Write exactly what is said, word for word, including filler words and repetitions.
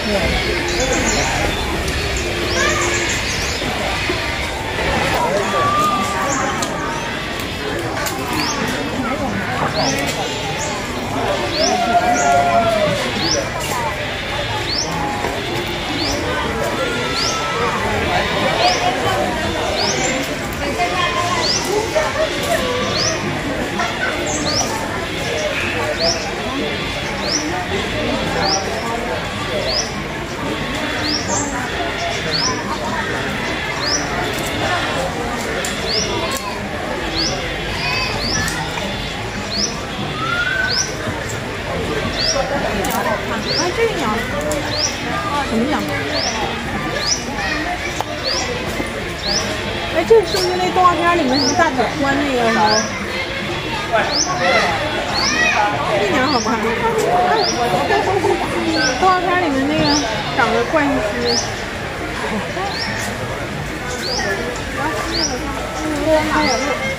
哎，这个鸟，什么鸟？哎，这是不是那动画片里面什么大姐欢那个什么？这鸟好不好？动画片里面那个长得怪兮兮的。啊，那个，嗯，还有那个。